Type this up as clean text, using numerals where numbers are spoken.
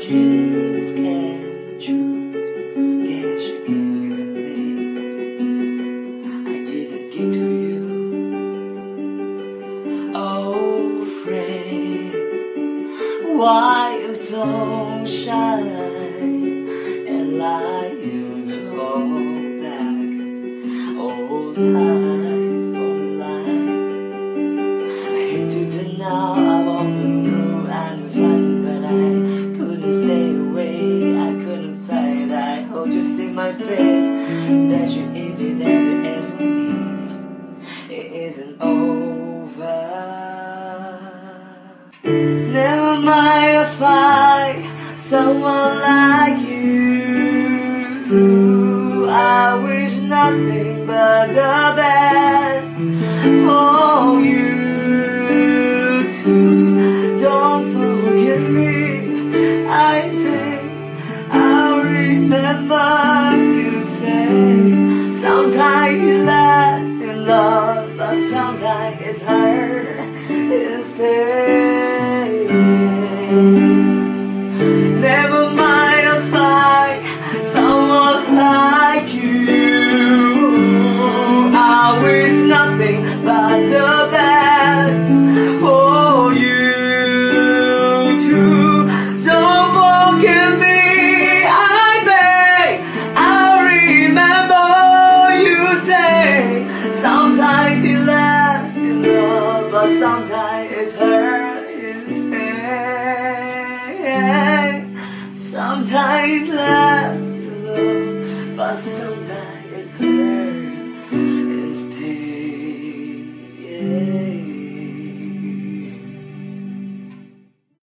dreams came true. Guess you gave your thing. I didn't get to you. Oh friend, why you so shy and lie you to hold back old hide from life? I hate to turn now, I wanna grow and fun, but I couldn't stay away, I couldn't fight. I hope you see my face, that you even ever need. It isn't over. Never mind if I someone like you. I wish nothing but the best for you too. Don't forget me, I think I'll remember you say. Sometimes it lasts in love, but sometimes it's hard instead. Never mind if I someone like you. I wish nothing but the best for you too. Don't forget me, I beg. I'll remember you say. Sometimes it lasts in love, but sometimes it's hurt instead. Sometimes it lasts